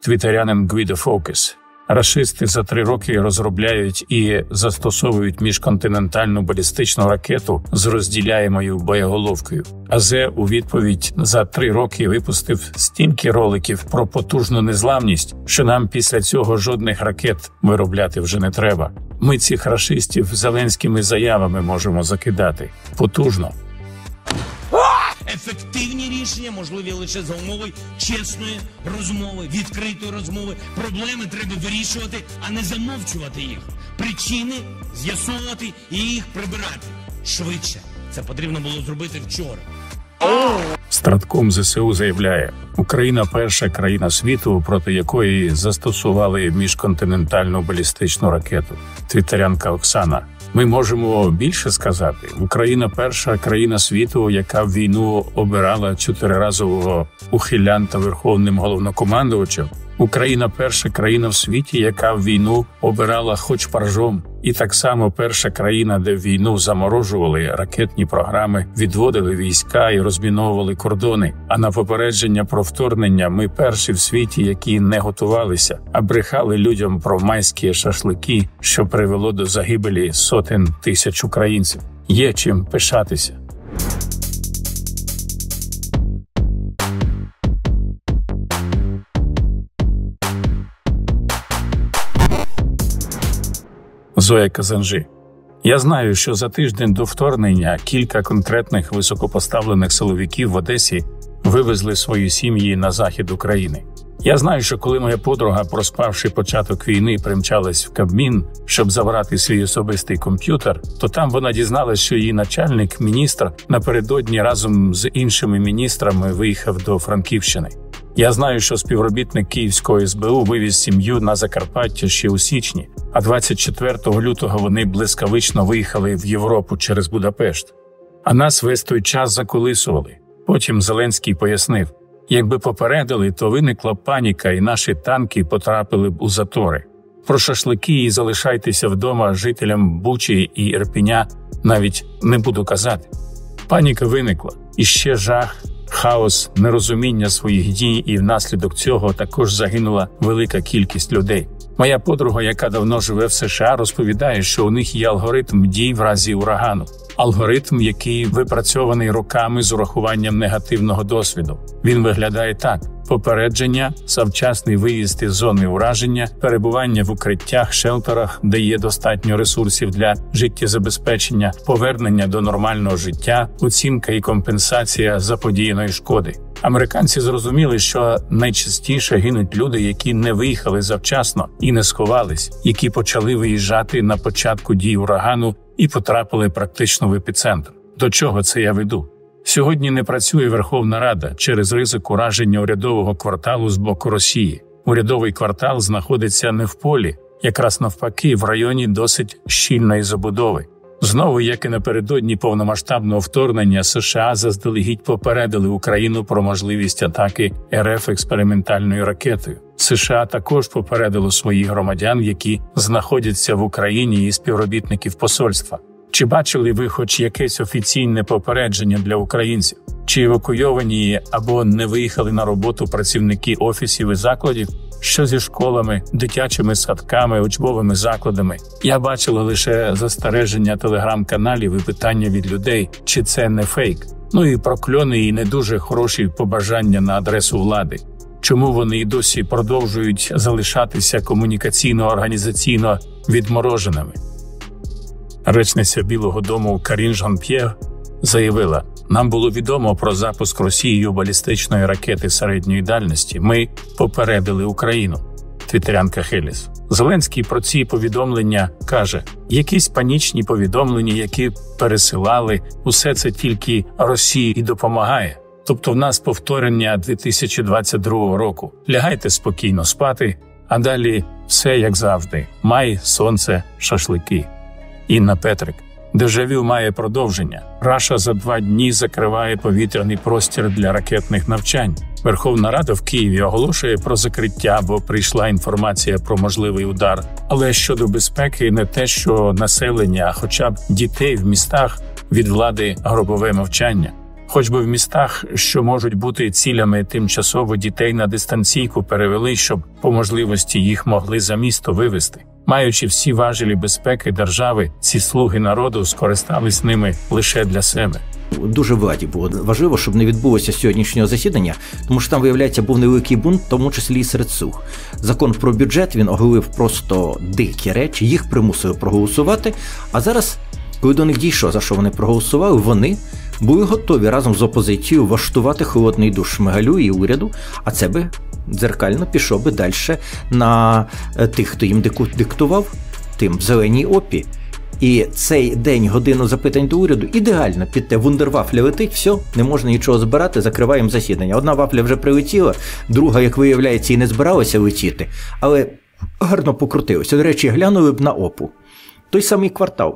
твітерянин Гвідо Фокес. Рашисти за 3 роки розробляють і застосовують міжконтинентальну балістичну ракету з розділяємою боєголовкою. АЗ у відповідь за 3 роки випустив стільки роликів про потужну незламність, що нам після цього жодних ракет виробляти вже не треба. Ми цих рашистів зеленськими заявами можемо закидати. Потужно. Ефективні рішення можливі лише за умови чесної розмови, відкритої розмови. Проблеми треба вирішувати, а не замовчувати їх. Причини з'ясовувати і їх прибирати. Швидше. Це потрібно було зробити вчора. Стратком ЗСУ заявляє, Україна – перша країна світу, проти якої застосували міжконтинентальну балістичну ракету. Твіттерянка Оксана. Ми можемо більше сказати. Україна – перша країна світу, яка в війну обирала 4-разового ухилянта верховним головнокомандувачем. Україна – перша країна в світі, яка в війну обирала хоч паржом. І так само перша країна, де в війну заморожували ракетні програми, відводили війська і розміновували кордони. А на попередження про вторгнення ми перші в світі, які не готувалися, а брехали людям про майські шашлики, що привело до загибелі сотень тисяч українців. Є чим пишатися. Зоя Казанжи. Я знаю, що за тиждень до вторгнення кілька конкретних високопоставлених силовиків в Одесі вивезли свої сім'ї на захід України. Я знаю, що коли моя подруга, проспавши початок війни, примчалась в Кабмін, щоб забрати свій особистий комп'ютер, то там вона дізналась, що її начальник, міністр, напередодні разом з іншими міністрами виїхав до Франківщини. Я знаю, що співробітник Київського СБУ вивіз сім'ю на Закарпаття ще у січні, а 24 лютого вони блискавично виїхали в Європу через Будапешт. А нас весь той час заколисували. Потім Зеленський пояснив, якби попередили, то виникла паніка і наші танки потрапили б у затори. Про шашлики і залишайтеся вдома жителям Бучі і Ірпеня навіть не буду казати. Паніка виникла. І ще жах, хаос, нерозуміння своїх дій, і внаслідок цього також загинула велика кількість людей. Моя подруга, яка давно живе в США, розповідає, що у них є алгоритм дій в разі урагану. Алгоритм, який випрацьований роками з урахуванням негативного досвіду. Він виглядає так: попередження, завчасний виїзд із зони ураження, перебування в укриттях, шелтерах, де є достатньо ресурсів для життєзабезпечення, повернення до нормального життя, оцінка і компенсація заподіяної шкоди. Американці зрозуміли, що найчастіше гинуть люди, які не виїхали завчасно і не сховались, які почали виїжджати на початку дій урагану і потрапили практично в епіцентр. До чого це я веду? Сьогодні не працює Верховна Рада через ризик ураження урядового кварталу з боку Росії. Урядовий квартал знаходиться не в полі, якраз навпаки, в районі досить щільної забудови. Знову, як і напередодні повномасштабного вторгнення, США заздалегідь попередили Україну про можливість атаки РФ експериментальною ракетою. США також попередило своїх громадян, які знаходяться в Україні, і співробітників посольства. Чи бачили ви хоч якесь офіційне попередження для українців? Чи евакуйовані або не виїхали на роботу працівники офісів і закладів? Що зі школами, дитячими садками, учбовими закладами? Я бачила лише застереження телеграм-каналів і питання від людей, чи це не фейк. Ну і прокльони і не дуже хороші побажання на адресу влади. Чому вони і досі продовжують залишатися комунікаційно-організаційно відмороженими? Речниця Білого дому Карін Жан-П'єр заявила: «Нам було відомо про запуск Росією балістичної ракети середньої дальності. Ми попередили Україну». Твіттерянка Хеліс. Зеленський про ці повідомлення каже: «Якісь панічні повідомлення, які пересилали, усе це тільки Росії і допомагає. Тобто в нас повторення 2022 року. Лягайте спокійно спати, а далі все як завжди. Май, сонце, шашлики». Інна Петрик. Дежавю має продовження. Раша за 2 дні закриває повітряний простір для ракетних навчань. Верховна Рада в Києві оголошує про закриття, бо прийшла інформація про можливий удар. Але щодо безпеки не те, що населення, а хоча б дітей в містах від влади гробове мовчання. Хоч би в містах, що можуть бути цілями, тимчасово дітей на дистанційку перевели, щоб по можливості їх могли за місто вивезти. Маючи всі важелі безпеки держави, ці слуги народу скористались ними лише для себе. Дуже владі було важливо, щоб не відбулося сьогоднішнього засідання, тому що там, виявляється, був невеликий бунт, в тому числі і серед слуг. Закон про бюджет, він оголив просто дикі речі, їх примусили проголосувати, а зараз, коли до них дійшло, за що вони проголосували, вони були готові разом з опозицією влаштувати холодний душ Шмигалю і уряду, а це би дзеркально пішов би далі на тих, хто їм диктував, тим в зеленій опі. І цей день, годину запитань до уряду, ідеально під те, вундервафля летить, все, не можна нічого збирати, закриваємо засідання. Одна вафля вже прилетіла, друга, як виявляється, і не збиралася летіти, але гарно покрутилося. До речі, глянули б на опу. Той самий квартал.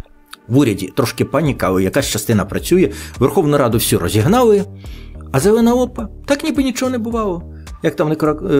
В уряді трошки паніка, але якась частина працює, Верховну Раду всю розігнали, а зелена опа, так ніби нічого не бувало. Як там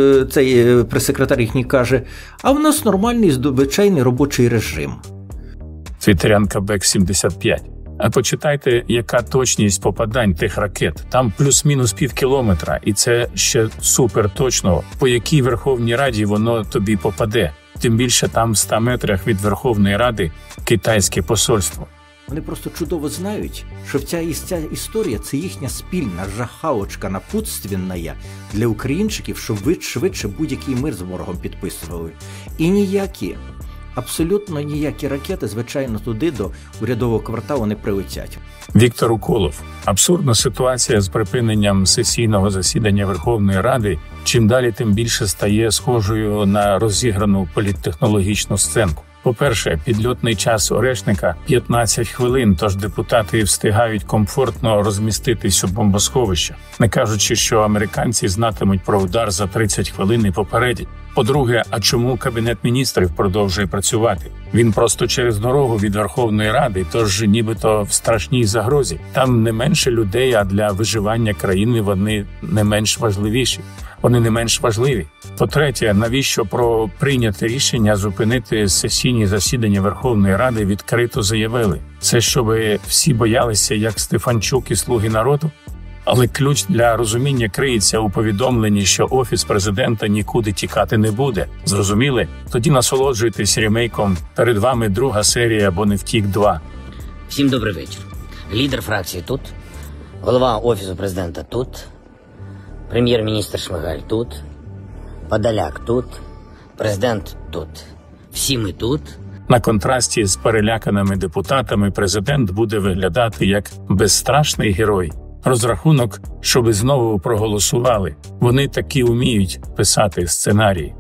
цей прес-секретар їхній каже, а в нас нормальний, звичайний робочий режим. Твіттерянка Бек-75. А почитайте, яка точність попадань тих ракет. Там плюс-мінус пів кілометра, і це ще супер точно, по якій Верховній Раді воно тобі попаде. Тим більше там в 100 метрах від Верховної Ради китайське посольство. Вони просто чудово знають, що ця історія – це їхня спільна жахалочка напутственна для українчиків, щоб швидше будь-який мир з ворогом підписували. І ніякі, абсолютно ніякі ракети, звичайно, туди до урядового кварталу не прилетять. Віктор Уколов. Абсурдна ситуація з припиненням сесійного засідання Верховної Ради чим далі, тим більше стає схожою на розіграну політтехнологічну сценку. По-перше, підльотний час Орешника – 15 хвилин, тож депутати встигають комфортно розміститись у бомбосховищах, не кажучи, що американці знатимуть про удар за 30 хвилин і попередять. По-друге, а чому Кабінет міністрів продовжує працювати? Він просто через дорогу від Верховної Ради, тож нібито в страшній загрозі. Там не менше людей, а для виживання країни вони не менш важливіші. Вони не менш важливі. По-третє, навіщо про прийняте рішення зупинити сесійні засідання Верховної Ради відкрито заявили? Це щоб всі боялися, як Стефанчук і «Слуги народу»? Але ключ для розуміння криється у повідомленні, що Офіс президента нікуди тікати не буде. Зрозуміли? Тоді насолоджуйтесь ремейком. Перед вами друга серія «Бо не втік 2». Всім добрий вечір. Лідер фракції тут, голова Офісу президента тут, прем'єр-міністр Шмигаль тут, Подоляк тут, президент тут. Всі ми тут. На контрасті з переляканими депутатами президент буде виглядати як безстрашний герой. Розрахунок, щоби знову проголосували. Вони таки вміють писати сценарії.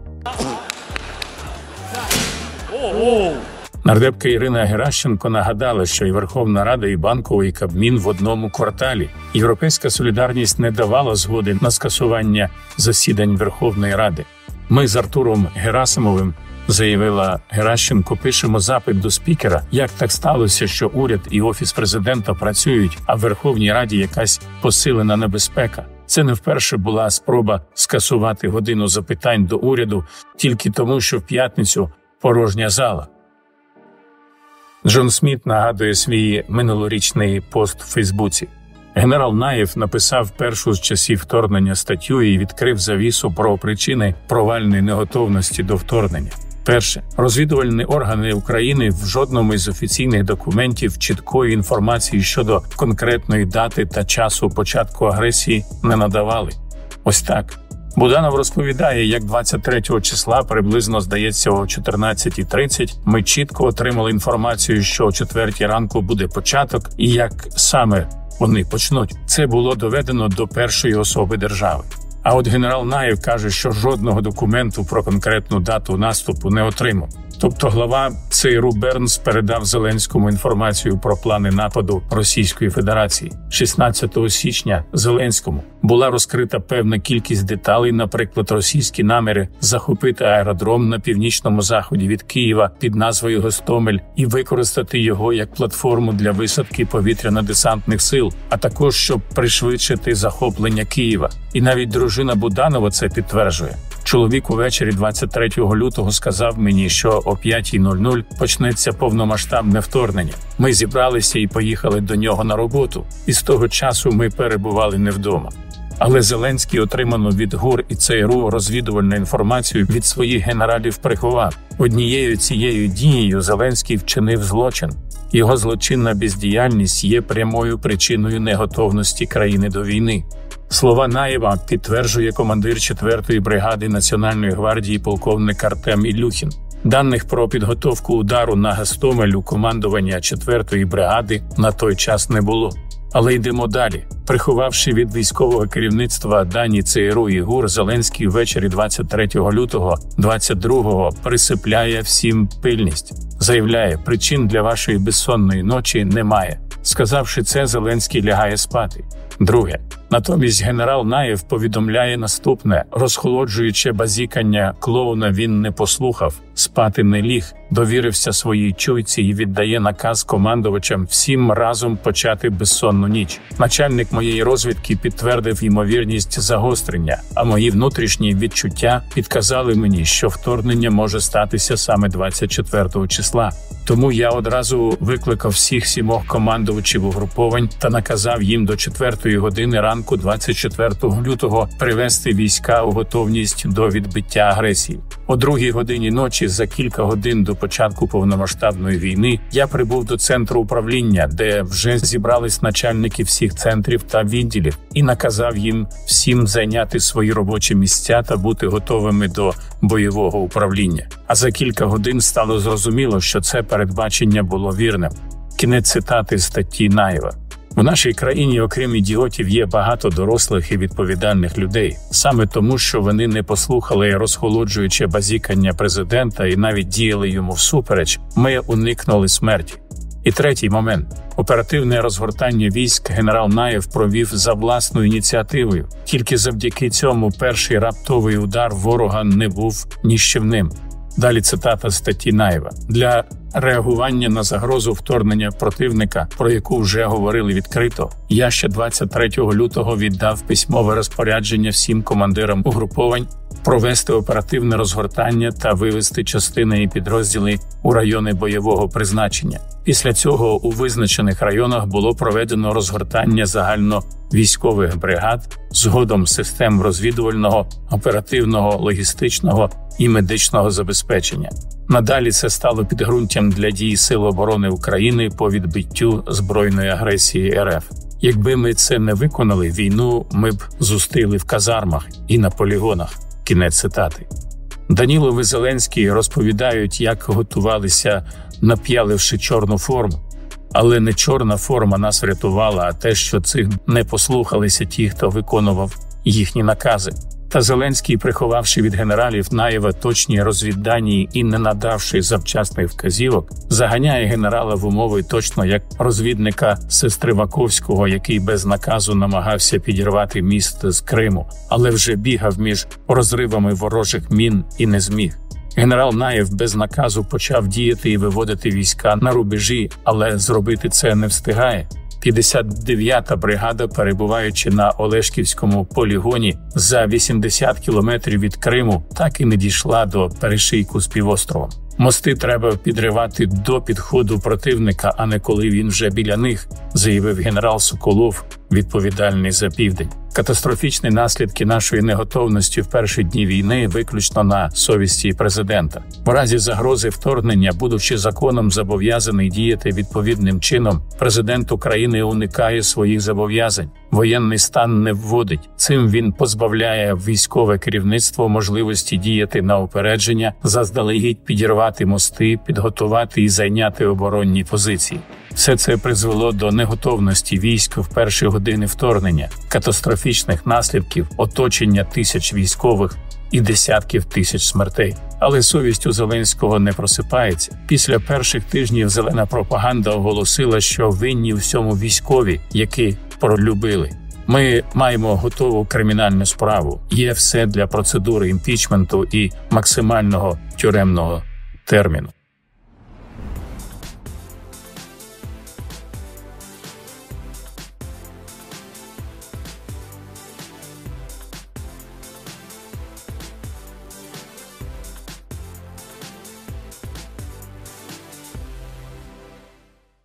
Нардепка Ірина Геращенко нагадала, що і Верховна Рада, і Банкова, і Кабмін в одному кварталі. Європейська солідарність не давала згоди на скасування засідань Верховної Ради. Ми з Артуром Герасимовим, заявила Геращенко, пишемо запит до спікера, як так сталося, що уряд і Офіс президента працюють, а в Верховній Раді якась посилена небезпека. Це не вперше була спроба скасувати годину запитань до уряду тільки тому, що в п'ятницю порожня зала. Джон Сміт нагадує свій минулорічний пост у Фейсбуці. Генерал Наєв написав першу з часів вторгнення статтю і відкрив завісу про причини провальної неготовності до вторгнення. Перше. Розвідувальні органи України в жодному із офіційних документів чіткої інформації щодо конкретної дати та часу початку агресії не надавали. Ось так. Буданов розповідає, як 23 числа, приблизно, здається, о 14:30, ми чітко отримали інформацію, що о 4 ранку буде початок і як саме вони почнуть. Це було доведено до першої особи держави. А от генерал Наєв каже, що жодного документу про конкретну дату наступу не отримав. Тобто глава ЦРУ Бернс передав Зеленському інформацію про плани нападу Російської Федерації. 16 січня Зеленському була розкрита певна кількість деталей, наприклад, російські наміри захопити аеродром на північному заході від Києва під назвою Гостомель і використати його як платформу для висадки повітряно-десантних сил, а також щоб пришвидшити захоплення Києва. І навіть дружина Буданова це підтверджує. Чоловік увечері 23 лютого сказав мені, що о 5:00 почнеться повномасштабне вторгнення. Ми зібралися і поїхали до нього на роботу. І з того часу ми перебували не вдома. Але Зеленський отриману від ГУР і ЦРУ розвідувальну інформацію від своїх генералів приховав. Однією цією дією Зеленський вчинив злочин. Його злочинна бездіяльність є прямою причиною неготовності країни до війни. Слова Наєва підтверджує командир 4-ї бригади Національної гвардії полковник Артем Ілюхін. Даних про підготовку удару на Гостомель у командування 4-ї бригади на той час не було. Але йдемо далі. Приховавши від військового керівництва дані ЦРУ і ГУР, Зеленський ввечері 23 лютого 22-го присипляє всім пильність. Заявляє, причин для вашої безсонної ночі немає. Сказавши це, Зеленський лягає спати. Друге. Натомість генерал Наєв повідомляє наступне. Розхолоджуюче базікання клоуна він не послухав, спати не ліг, довірився своїй чуйці і віддає наказ командувачам всім разом почати безсонну ніч. Начальник моєї розвідки підтвердив ймовірність загострення, а мої внутрішні відчуття підказали мені, що вторгнення може статися саме 24 числа. Тому я одразу викликав всіх 7 командувачів угруповань та наказав їм до 4 години ранку 24 лютого привести війська у готовність до відбиття агресії. О 2 годині ночі, за кілька годин до початку повномасштабної війни, я прибув до центру управління, де вже зібрались начальники всіх центрів та відділів, і наказав їм всім зайняти свої робочі місця та бути готовими до бойового управління. А за кілька годин стало зрозуміло, що це передбачення було вірним. Кінець цитати статті Наєва. В нашій країні, окрім ідіотів, є багато дорослих і відповідальних людей. Саме тому, що вони не послухали розхолоджуюче базікання президента і навіть діяли йому всупереч, ми уникнули смерті. І третій момент. Оперативне розгортання військ генерал Наєв провів за власною ініціативою. Тільки завдяки цьому перший раптовий удар ворога не був ніщівним. Далі цитата статті Наєва. Для реагування на загрозу вторгнення противника, про яку вже говорили відкрито, я ще 23 лютого віддав письмове розпорядження всім командирам угруповань провести оперативне розгортання та вивести частини і підрозділи у райони бойового призначення. Після цього у визначених районах було проведено розгортання загальновійськових бригад, згодом систем розвідувального, оперативного, логістичного і медичного забезпечення. Надалі це стало підґрунтям для дій Сил оборони України по відбиттю збройної агресії РФ. Якби ми це не виконали, війну ми б зустріли в казармах і на полігонах. Кінець цитати. Данілов і Зеленський розповідають, як готувалися, нап'яливши чорну форму. Але не чорна форма нас врятувала, а те, що цих не послухалися ті, хто виконував їхні накази. Та Зеленський, приховавши від генералів Наєва точні розвіддані і не надавши завчасних вказівок, заганяє генерала в умови точно як розвідника Сестриваковського, який без наказу намагався підірвати міст з Криму, але вже бігав між розривами ворожих мін і не зміг. Генерал Наєв без наказу почав діяти і виводити війська на рубежі, але зробити це не встигає. 59-та бригада, перебуваючи на Олешківському полігоні за 80 кілометрів від Криму, так і не дійшла до перешийку з півостровом. Мости треба підривати до підходу противника, а не коли він вже біля них, заявив генерал Соколов, відповідальний за Південь. Катастрофічні наслідки нашої неготовності в перші дні війни виключно на совісті президента. В разі загрози вторгнення, будучи законом зобов'язаний діяти відповідним чином, президент України уникає своїх зобов'язань. Воєнний стан не вводить. Цим він позбавляє військове керівництво можливості діяти на упередження, заздалегідь підірвати мости, підготувати і зайняти оборонні позиції. Все це призвело до неготовності військ в перші години вторгнення, катастрофічних наслідків, оточення тисяч військових і десятків тисяч смертей. Але совість у Зеленського не просипається. Після перших тижнів зелена пропаганда оголосила, що винні у всьому військові, які пролюбили. Ми маємо готову кримінальну справу. Є все для процедури імпічменту і максимального тюремного терміну.